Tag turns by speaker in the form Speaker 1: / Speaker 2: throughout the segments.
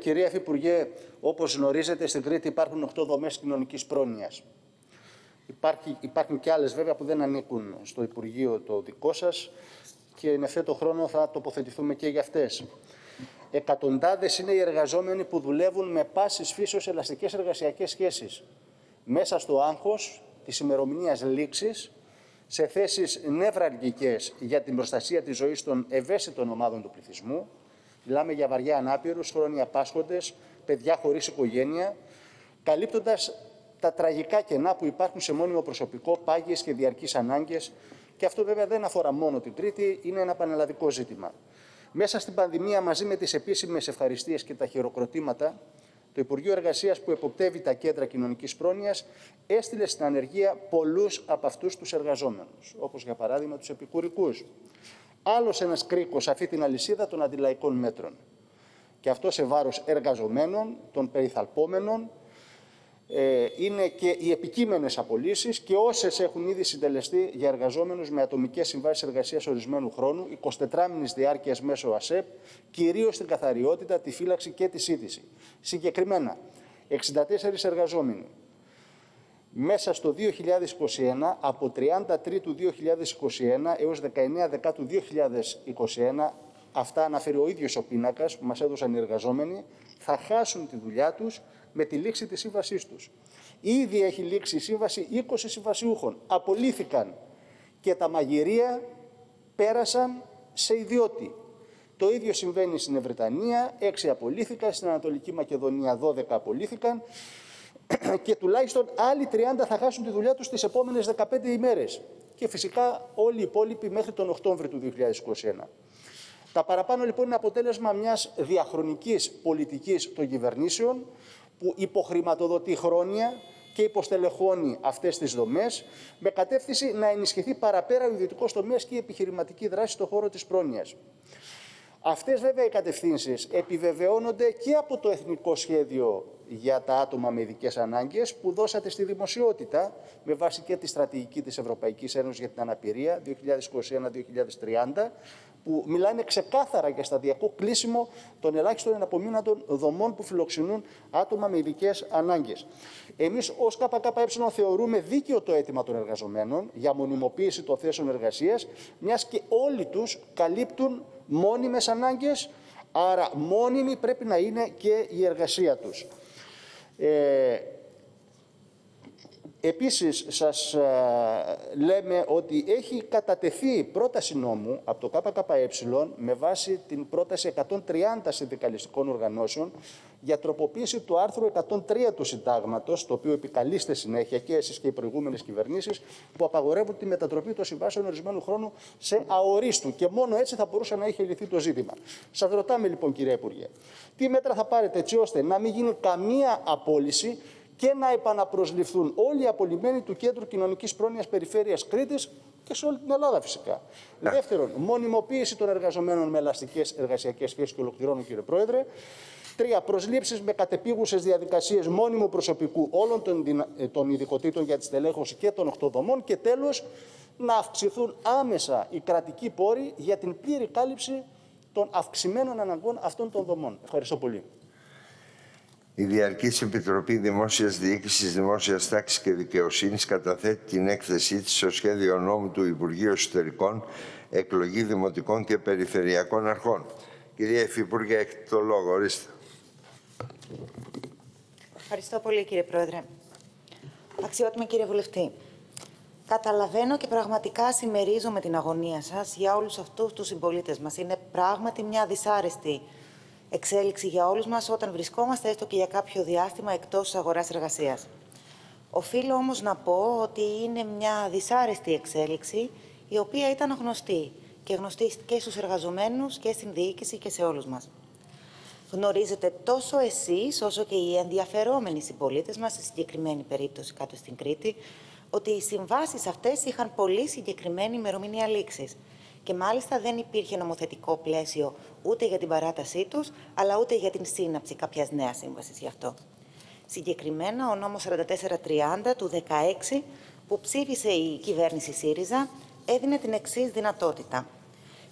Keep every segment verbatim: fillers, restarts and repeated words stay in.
Speaker 1: κυρία Υφυπουργέ, όπως γνωρίζετε, στην Κρήτη υπάρχουν οκτώ δομές κοινωνικής πρόνοιας. Υπάρχει, υπάρχουν και άλλες βέβαια που δεν ανήκουν στο Υπουργείο το δικό σας και εν ευθέτω χρόνο θα τοποθετηθούμε και για αυτές. Εκατοντάδες είναι οι εργαζόμενοι που δουλεύουν με πάσης φύσεως ελαστικές εργασιακές σχέσεις, μέσα στο άγχος της ημερομηνίας λήξης, σε θέσεις νευραλγικές για την προστασία της ζωής των ευαίσθητων ομάδων του πληθυσμού. Μιλάμε για βαριά ανάπηρους, χρόνια πάσχοντες, παιδιά χωρίς οικογένεια, καλύπτοντας τα τραγικά κενά που υπάρχουν σε μόνιμο προσωπικό, πάγιες και διαρκείς ανάγκες. Και αυτό βέβαια δεν αφορά μόνο την Κρήτη, είναι ένα πανελλαδικό ζήτημα. Μέσα στην πανδημία, μαζί με τις επίσημες ευχαριστίες και τα χειροκροτήματα, το Υπουργείο Εργασίας, που εποπτεύει τα κέντρα κοινωνικής πρόνοιας, έστειλε στην ανεργία πολλούς από αυτούς τους εργαζόμενους, όπως για παράδειγμα τους επικουρικούς. Άλλος ένας κρίκος σε αυτή την αλυσίδα των αντιλαϊκών μέτρων. Και αυτό σε βάρος εργαζομένων, των περιθαλπόμενων, ε, είναι και οι επικείμενες απολύσεις και όσες έχουν ήδη συντελεστεί για εργαζόμενους με ατομικές συμβάσεις εργασίας ορισμένου χρόνου, εικοσιτετράμηνης διάρκειας μέσω ΑΣΕΠ, κυρίως στην καθαριότητα, τη φύλαξη και τη σύντηση. Συγκεκριμένα, εξήντα τέσσερις εργαζόμενοι μέσα στο δύο χιλιάδες είκοσι ένα, από τριάντα Τρίτου δύο χιλιάδες είκοσι ένα έως δεκαεννέα Δεκάτου δύο χιλιάδες είκοσι ένα, αυτά αναφέρει ο ίδιος ο πίνακας που μας έδωσαν οι εργαζόμενοι, θα χάσουν τη δουλειά τους με τη λήξη της σύμβασής τους. Ήδη έχει λήξει η σύμβαση είκοσι συμβασιούχων. Απολύθηκαν και τα μαγειρία πέρασαν σε ιδιώτη. Το ίδιο συμβαίνει στην Βρετανία, έξι απολύθηκαν, στην Ανατολική Μακεδονία δώδεκα απολύθηκαν και τουλάχιστον άλλοι τριάντα θα χάσουν τη δουλειά τους τις επόμενες δεκαπέντε ημέρες. Και φυσικά όλοι οι υπόλοιποι μέχρι τον Οκτώβριο του δύο χιλιάδες είκοσι ένα. Τα παραπάνω λοιπόν είναι αποτέλεσμα μιας διαχρονικής πολιτικής των κυβερνήσεων που υποχρηματοδοτεί χρόνια και υποστελεχώνει αυτές τις δομές με κατεύθυνση να ενισχυθεί παραπέρα ο ιδιωτικός τομέας και η επιχειρηματική δράση στον χώρο της πρόνοιας. Αυτές βέβαια οι κατευθύνσεις επιβεβαιώνονται και από το Εθνικό Σχέδιο για τα άτομα με ειδικές ανάγκες που δώσατε στη δημοσιότητα με βάση και τη στρατηγική της Ευρωπαϊκής Ένωσης για την αναπηρία δύο χιλιάδες είκοσι ένα με δύο χιλιάδες τριάντα, που μιλάνε ξεκάθαρα για σταδιακό κλείσιμο των ελάχιστων εναπομείναντων δομών που φιλοξενούν άτομα με ειδικές ανάγκες. Εμείς ως ΚΚΕ θεωρούμε δίκαιο το αίτημα των εργαζομένων για μονιμοποίηση των θέσεων εργασίας, μιας και όλοι τους καλύπτουν μόνιμες ανάγκες, άρα μόνιμη πρέπει να είναι και η εργασία τους. Ε, Επίσης, σας α, λέμε ότι έχει κατατεθεί πρόταση νόμου από το ΚΚΕ με βάση την πρόταση εκατόν τριάντα συνδικαλιστικών οργανώσεων για τροποποίηση του άρθρου εκατόν τρία του Συντάγματος, το οποίο επικαλείστε συνέχεια και εσείς και οι προηγούμενες κυβερνήσεις, που απαγορεύουν τη μετατροπή των συμβάσεων ορισμένου χρόνου σε αορίστου. Και μόνο έτσι θα μπορούσε να είχε λυθεί το ζήτημα. Σας ρωτάμε λοιπόν, κυρία Υπουργέ, τι μέτρα θα πάρετε έτσι ώστε να μην γίνει καμία απόλυση και να επαναπροσληφθούν όλοι οι απολυμμένοι του Κέντρου Κοινωνικής Πρόνοιας Περιφέρειας Κρήτης και σε όλη την Ελλάδα φυσικά. Ναι. Δεύτερον, μονιμοποίηση των εργαζομένων με ελαστικές εργασιακές σχέσεις και ολοκληρώνω, κύριε Πρόεδρε. Τρία, προσλήψεις με κατεπίγουσες διαδικασίες μόνιμου προσωπικού όλων των, των ειδικοτήτων για τη στελέχωση και των οκτώ δομών. Και τέλος, να αυξηθούν άμεσα οι κρατικοί πόροι για την πλήρη κάλυψη των αυξημένων αναγκών αυτών των δομών. Ευχαριστώ πολύ.
Speaker 2: Η Διαρκής Επιτροπή Δημόσιας Διοίκησης, Δημόσιας Τάξης και Δικαιοσύνης καταθέτει την έκθεσή της στο σχέδιο νόμου του Υπουργείου Εσωτερικών εκλογή δημοτικών και περιφερειακών αρχών. Κυρία Υφυπουργέ, έχετε το λόγο. Ορίστε.
Speaker 3: Ευχαριστώ πολύ, κύριε Πρόεδρε. Αξιότιμη κύριε Βουλευτή, καταλαβαίνω και πραγματικά συμμερίζομαι την αγωνία σας για όλους αυτούς τους συμπολίτες μας. Είναι πράγματι μια δυσάρεστη εξέλιξη για όλους μας όταν βρισκόμαστε έστω και για κάποιο διάστημα εκτός της αγοράς εργασίας. Οφείλω όμως να πω ότι είναι μια δυσάρεστη εξέλιξη η οποία ήταν γνωστή και γνωστή και στους εργαζομένους και στην διοίκηση και σε όλους μας. Γνωρίζετε τόσο εσείς όσο και οι ενδιαφερόμενοι συμπολίτες μας, στη συγκεκριμένη περίπτωση κάτω στην Κρήτη, ότι οι συμβάσεις αυτές είχαν πολύ συγκεκριμένη ημερομηνία λήξης. Και μάλιστα δεν υπήρχε νομοθετικό πλαίσιο ούτε για την παράτασή τους, αλλά ούτε για την σύναψη κάποιας νέας σύμβασης γι' αυτό. Συγκεκριμένα, ο νόμος σαράντα τέσσερα τριάντα του δεκαέξι, που ψήφισε η κυβέρνηση ΣΥΡΙΖΑ, έδινε την εξής δυνατότητα.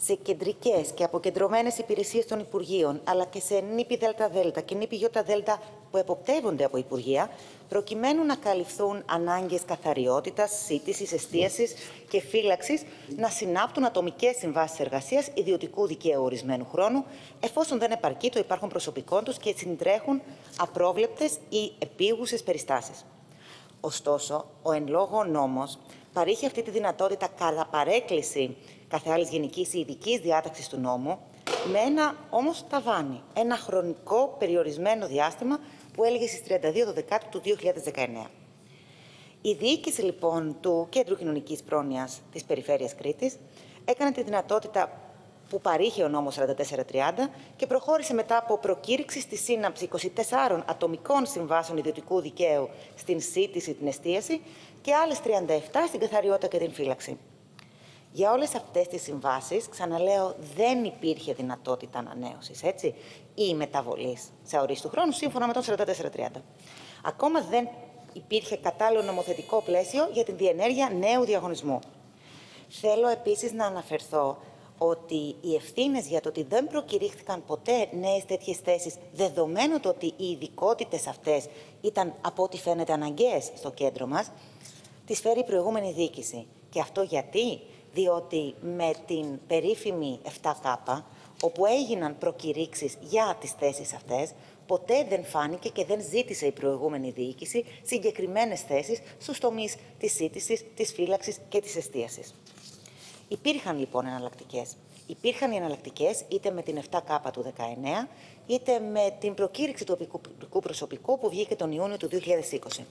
Speaker 3: σε κεντρικές και αποκεντρωμένες υπηρεσίες των Υπουργείων, αλλά και σε νήπι ΔΕΛΤΑ και νήπι ΙΔΕΛΤΑ που εποπτεύονται από Υπουργεία, προκειμένου να καλυφθούν ανάγκες καθαριότητας, σύτησης, εστίασης και φύλαξης, να συνάπτουν ατομικές συμβάσεις εργασίας ιδιωτικού δικαίου ορισμένου χρόνου, εφόσον δεν επαρκεί το υπάρχον προσωπικό τους και συντρέχουν απρόβλεπτες ή επίγουσες περιστάσεις. Ωστόσο, ο εν λόγω νόμος παρήχε αυτή τη δυνατότητα κατά παρέκκληση κάθε άλλης γενικής ή ειδικής διάταξης του νόμου, με ένα όμως ταβάνι, ένα χρονικό περιορισμένο διάστημα που έλεγε στις τριάντα δύο Δεκεμβρίου του δύο χιλιάδες δεκαεννέα. Η διοίκηση λοιπόν του Κέντρου Κοινωνικής Πρόνοιας της Περιφέρειας Κρήτης έκανε τη δυνατότητα που παρήχε ο νόμος σαράντα τέσσερα τριάντα και προχώρησε μετά από προκήρυξη στη σύναψη είκοσι τεσσάρων ατομικών συμβάσεων ιδιωτικού δικαίου στην σύντηση, την εστίαση και άλλες τριάντα επτά στην καθαριότητα και την φύλαξη. Για όλες αυτές τις συμβάσεις, ξαναλέω, δεν υπήρχε δυνατότητα ανανέωσης, έτσι, ή μεταβολής σε ορίστου χρόνου, σύμφωνα με τον σαράντα τέσσερα τριάντα. Ακόμα δεν υπήρχε κατάλληλο νομοθετικό πλαίσιο για την διενέργεια νέου διαγωνισμού. Θέλω επίσης να αναφερθώ ότι οι ευθύνες για το ότι δεν προκηρύχθηκαν ποτέ νέες τέτοιες θέσεις, δεδομένου το ότι οι ειδικότητες αυτές ήταν, από ό,τι φαίνεται, αναγκαίες στο κέντρο μας, τις φέρει η προηγούμενη διοίκηση. Και αυτό γιατί? Διότι με την περίφημη επτά Κ, όπου έγιναν προκηρύξεις για τις θέσεις αυτές, ποτέ δεν φάνηκε και δεν ζήτησε η προηγούμενη διοίκηση συγκεκριμένες θέσεις στους τομείς της σύντησης, της φύλαξης και της εστίασης. Υπήρχαν λοιπόν εναλλακτικές. Υπήρχαν οι εναλλακτικές είτε με την επτά Κ του δεκαεννέα, είτε με την προκήρυξη του οπικού προσωπικού που βγήκε τον Ιούνιο του δύο χιλιάδες είκοσι.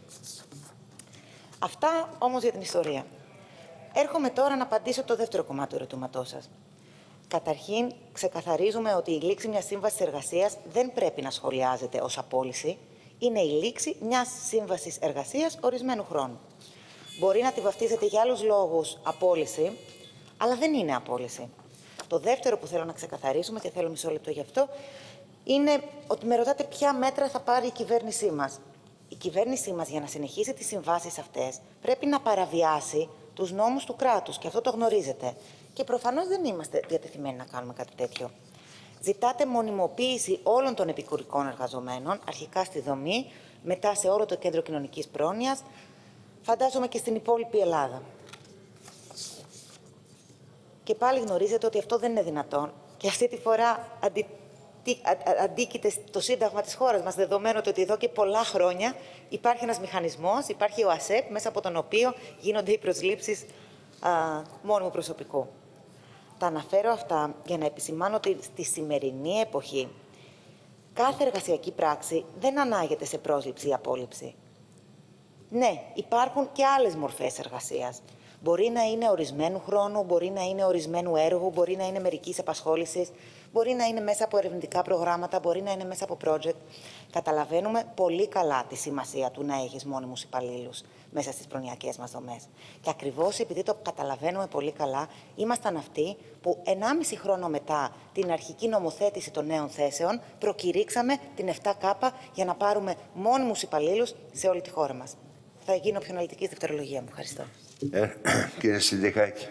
Speaker 3: Αυτά όμως για την ιστορία. Έρχομαι τώρα να απαντήσω το δεύτερο κομμάτι του ερωτήματός σας. Καταρχήν, ξεκαθαρίζουμε ότι η λήξη μιας σύμβασης εργασίας δεν πρέπει να σχολιάζεται ως απόλυση. Είναι η λήξη μιας σύμβασης εργασίας ορισμένου χρόνου. Μπορεί να τη βαφτίζετε για άλλους λόγους απόλυση, αλλά δεν είναι απόλυση. Το δεύτερο που θέλω να ξεκαθαρίσουμε, και θέλω μισό λεπτό γι' αυτό, είναι ότι με ρωτάτε ποια μέτρα θα πάρει η κυβέρνησή μας. Η κυβέρνησή μας, για να συνεχίσει τις συμβάσεις αυτές, πρέπει να παραβιάσει τους νόμους του κράτους, και αυτό το γνωρίζετε. Και προφανώς δεν είμαστε διατεθειμένοι να κάνουμε κάτι τέτοιο. Ζητάτε μονιμοποίηση όλων των επικουρικών εργαζομένων, αρχικά στη δομή, μετά σε όλο το κέντρο κοινωνικής πρόνοιας, φαντάζομαι και στην υπόλοιπη Ελλάδα. Και πάλι γνωρίζετε ότι αυτό δεν είναι δυνατόν και αυτή τη φορά αντι... αντίκειται στο Σύνταγμα της χώρας μας, δεδομένου ότι εδώ και πολλά χρόνια υπάρχει ένας μηχανισμός, υπάρχει ο ΑΣΕΠ, μέσα από τον οποίο γίνονται οι προσλήψεις α, μόνιμου προσωπικού. Τα αναφέρω αυτά για να επισημάνω ότι στη σημερινή εποχή κάθε εργασιακή πράξη δεν ανάγεται σε πρόσληψη ή απόλυψη. Ναι, υπάρχουν και άλλες μορφές εργασίας. Μπορεί να είναι ορισμένου χρόνου, μπορεί να είναι ορισμένου έργου, μπορεί να είναι μερικής απασχόλησης, μπορεί να είναι μέσα από ερευνητικά προγράμματα, μπορεί να είναι μέσα από project. Καταλαβαίνουμε πολύ καλά τη σημασία του να έχεις μόνιμους υπαλλήλους μέσα στις προνοιακές μας δομές. Και ακριβώς επειδή το καταλαβαίνουμε πολύ καλά, ήμασταν αυτοί που ενάμιση χρόνο μετά την αρχική νομοθέτηση των νέων θέσεων προκηρύξαμε την επτά Κ για να πάρουμε μόνιμους υπαλλήλους σε όλη τη χώρα μας. Θα γίνω πιο αναλυτική στη δευτερολογία μου. Ευχαριστώ.
Speaker 2: Ε, κύριε Συντιχάκη.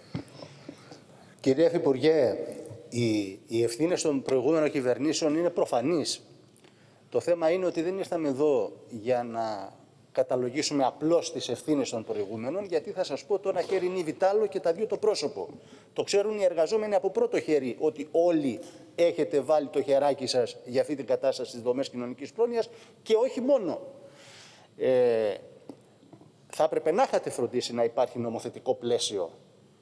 Speaker 1: Κύριε Υφυπουργέ, οι, οι ευθύνες των προηγούμενων κυβερνήσεων είναι προφανείς. Το θέμα είναι ότι δεν ήρθαμε εδώ για να καταλογίσουμε απλώς τις ευθύνες των προηγούμενων, γιατί θα σας πω το ένα χέρι είναι βιτάλο και τα δύο το πρόσωπο. Το ξέρουν οι εργαζόμενοι από πρώτο χέρι ότι όλοι έχετε βάλει το χεράκι σας για αυτή την κατάσταση στις δομές κοινωνικής πρόνοιας και όχι μόνο. Ε, θα έπρεπε να είχατε φροντίσει να υπάρχει νομοθετικό πλαίσιο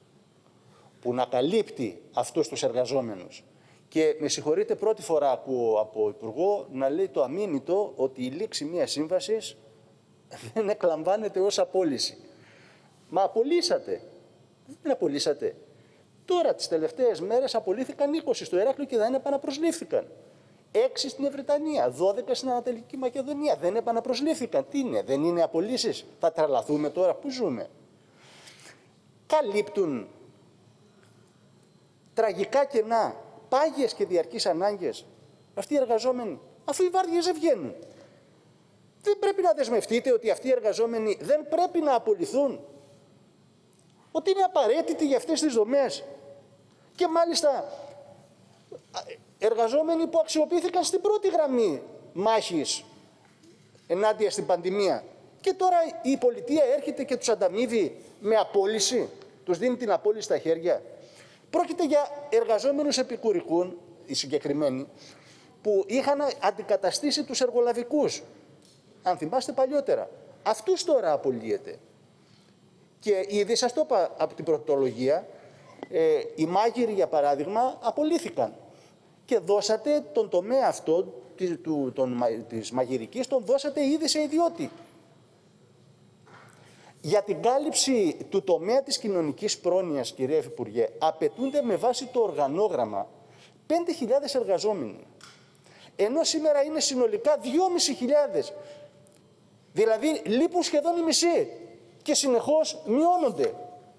Speaker 1: που να καλύπτει αυτούς τους εργαζόμενους. Και με συγχωρείτε, πρώτη φορά ακούω από Υπουργό να λέει το αμίμητο ότι η λήξη μιας σύμβασης δεν εκλαμβάνεται ως απόλυση. Μα απολύσατε. Δεν απολύσατε. Τώρα τις τελευταίες μέρες απολύθηκαν είκοσι στο Ηράκλειο και δεν επαναπροσλήφθηκαν. έξι στην Ευρυτανία, δώδεκα στην Ανατολική Μακεδονία. Δεν επαναπροσλήφθηκαν. Τι είναι, δεν είναι απολύσεις? Θα τρελαθούμε τώρα που ζούμε? Καλύπτουν τραγικά κενά, πάγιες και διαρκείς ανάγκες αυτοί οι εργαζόμενοι, αφού οι βάρδιες δεν βγαίνουν? Δεν πρέπει να δεσμευτείτε ότι αυτοί οι εργαζόμενοι δεν πρέπει να απολυθούν? Ότι είναι απαραίτητοι για αυτές τις δομές? Και μάλιστα εργαζόμενοι που αξιοποιήθηκαν στην πρώτη γραμμή μάχης ενάντια στην πανδημία. Και τώρα η πολιτεία έρχεται και τους ανταμείβει με απόλυση, τους δίνει την απόλυση στα χέρια. Πρόκειται για εργαζόμενους επικουρικούν, οι συγκεκριμένοι, που είχαν αντικαταστήσει τους εργολαβικούς, αν θυμάστε παλιότερα. Αυτούς τώρα απολύεται. Και ήδη σας το είπα από την πρωτολογία, ε, οι μάγειροι, για παράδειγμα, απολύθηκαν. Και δώσατε τον τομέα αυτό, της, του, τον, της μαγειρικής, τον δώσατε ήδη σε ιδιώτη. Για την κάλυψη του τομέα της κοινωνικής πρόνοιας, κυρία Υφυπουργέ, απαιτούνται με βάση το οργανόγραμμα πέντε χιλιάδες εργαζόμενοι. Ενώ σήμερα είναι συνολικά δυόμισι χιλιάδες. Δηλαδή λείπουν σχεδόν οι μισοί και συνεχώς μειώνονται.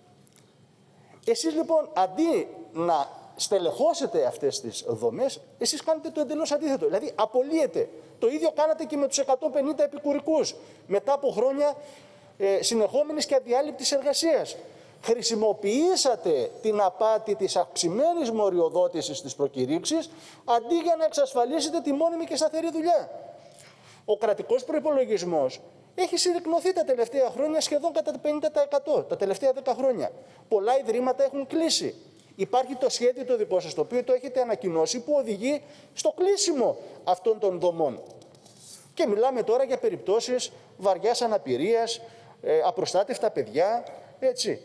Speaker 1: Εσείς λοιπόν αντί να στελεχώσετε αυτές τις δομές, εσείς κάνετε το εντελώς αντίθετο. Δηλαδή απολύετε. Το ίδιο κάνατε και με τους εκατόν πενήντα επικουρικούς μετά από χρόνια ε, συνεχόμενης και αδιάλειπτης εργασίας. Χρησιμοποιήσατε την απάτη της αυξημένης μοριοδότησης της προκηρύξης αντί για να εξασφαλίσετε τη μόνιμη και σταθερή δουλειά. Ο κρατικός προϋπολογισμός έχει συρρικνωθεί τα τελευταία χρόνια σχεδόν κατά πενήντα τοις εκατό, τα τελευταία δέκα χρόνια. Πολλά ιδρύματα έχουν κλείσει. Υπάρχει το σχέδιο το δικό σας, το οποίο το έχετε ανακοινώσει, που οδηγεί στο κλείσιμο αυτών των δομών. Και μιλάμε τώρα για περιπτώσεις βαριάς αναπηρίας, ε, απροστάτευτα παιδιά, έτσι.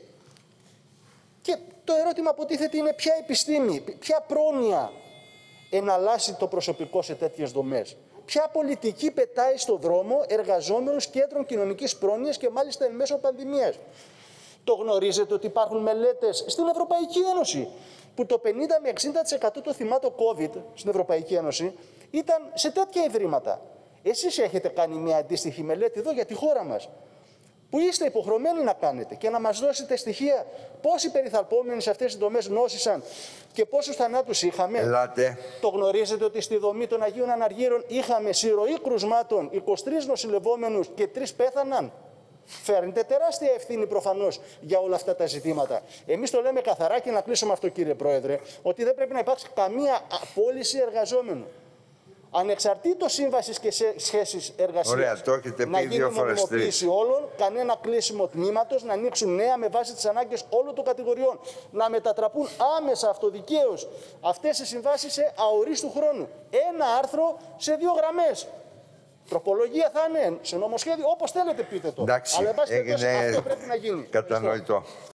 Speaker 1: Και το ερώτημα που τίθεται είναι ποια επιστήμη, ποια πρόνοια εναλλάσσει το προσωπικό σε τέτοιες δομές. Ποια πολιτική πετάει στο δρόμο εργαζόμενους κέντρων κοινωνικής πρόνοιας και μάλιστα εν μέσω πανδημίας. Το γνωρίζετε ότι υπάρχουν μελέτες στην Ευρωπαϊκή Ένωση που το πενήντα με εξήντα τοις εκατό των θυμάτων COVID στην Ευρωπαϊκή Ένωση ήταν σε τέτοια ιδρύματα. Εσείς έχετε κάνει μια αντίστοιχη μελέτη εδώ για τη χώρα μας, που είστε υποχρεωμένοι να κάνετε και να μας δώσετε στοιχεία πόσοι περιθαλπόμενοι σε αυτές τις δομές νόσησαν και πόσους θανάτους είχαμε.
Speaker 2: Ελάτε.
Speaker 1: Το γνωρίζετε ότι στη δομή των Αγίων Αναργύρων είχαμε συρροή κρουσμάτων, είκοσι τρεις νοσηλευόμενους και τρεις πέθαναν. Φέρνετε τεράστια ευθύνη προφανώς για όλα αυτά τα ζητήματα. Εμείς το λέμε καθαρά και να κλείσουμε αυτό, κύριε Πρόεδρε, ότι δεν πρέπει να υπάρξει καμία απόλυση εργαζόμενου. Ανεξαρτήτως σύμβασης και σχέσης εργασίας.
Speaker 2: Ωραία, το έχετε
Speaker 1: να
Speaker 2: πει
Speaker 1: γίνει
Speaker 2: δύο φορές
Speaker 1: νομιμοποίηση όλων, κανένα κλείσιμο τμήματος, να ανοίξουν νέα με βάση τις ανάγκες όλων των κατηγοριών. Να μετατραπούν άμεσα αυτοδικαίως αυτές οι συμβάσεις σε αορίστου χρόνου. Ένα άρθρο σε δύο γραμμές. Τροπολογία θα είναι σε νομοσχέδιο, όπως θέλετε πείτε το.
Speaker 2: Εντάξει,
Speaker 1: αλλά εν πάση περιπτώσει
Speaker 2: έγινε
Speaker 1: αυτό πρέπει να γίνει.
Speaker 2: κατανοητό.